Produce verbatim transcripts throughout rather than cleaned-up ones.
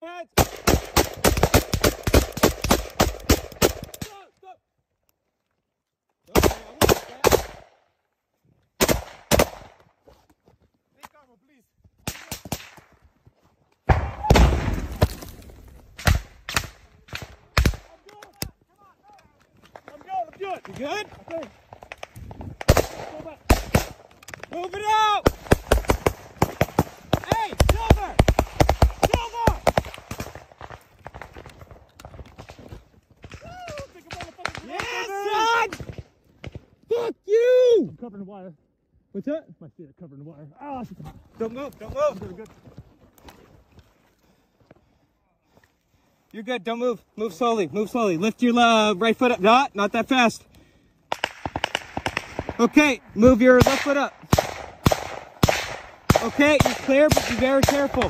Hands. Stop, stop. Okay, I want that. Take armor, please. I'm good. I'm good. You good? Okay. Go back. Move it out. Hey, Silver! Silver! Yes, son! Fuck you! I'm covering the wire. What's that? My feet are covering the wire. Oh, don't move, don't move. good, good. You're good, don't move. Move slowly, move slowly. Lift your uh, right foot up. Not, not that fast. Okay, move your left foot up. Okay, you're clear, but be very careful.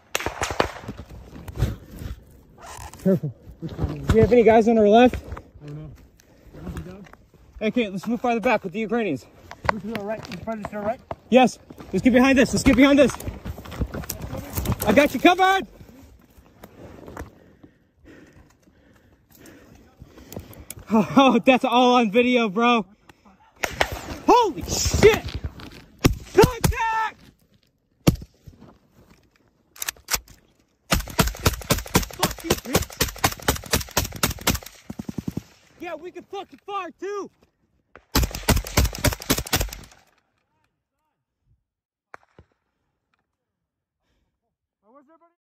Careful. Do you have any guys on our left? I don't know. Okay, let's move farther back with the Ukrainians. Move to the right. Move to the right. Yes, let's get behind this. Let's get behind this. I got you covered. Oh, that's all on video, bro. Holy shit! Contact! Fuck you, bitch. Yeah, we can fucking fire too. Where's everybody?